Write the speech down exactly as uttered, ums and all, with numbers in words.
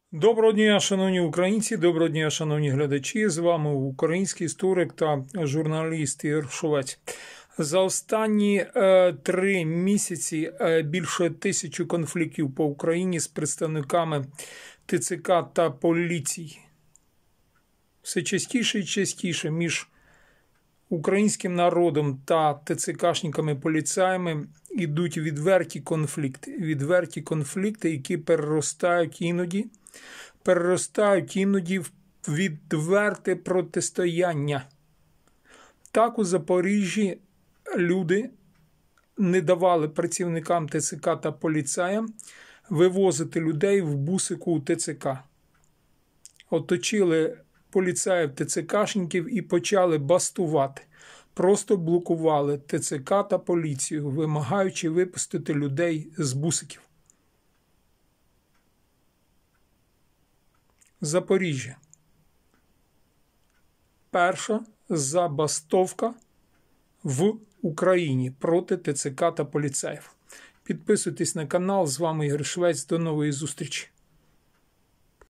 Доброго дня, шановні українці, доброго дня, шановні глядачі. З вами український історик та журналіст Ігор Шовець. За останні е, три місяці е, більше тисячі конфліктів по Україні з представниками ТЦК та поліції. Все частіше і частіше між українським народом та ТЦКшниками-поліцаями йдуть відверті конфлікти. Відверті конфлікти, які переростають іноді, переростають іноді в відверте протистояння. Так у Запоріжжі люди не давали працівникам ТЦК та поліцаям вивозити людей в бусику у ТЦК. Оточили поліцаїв ТЦКшників і почали бастувати. Просто блокували ТЦК та поліцію, вимагаючи випустити людей з бусиків. Запоріжжя. Перша забастовка в Україні проти ТЦК та поліцаїв. Підписуйтесь на канал. З вами Ігор Швець. До нової зустрічі.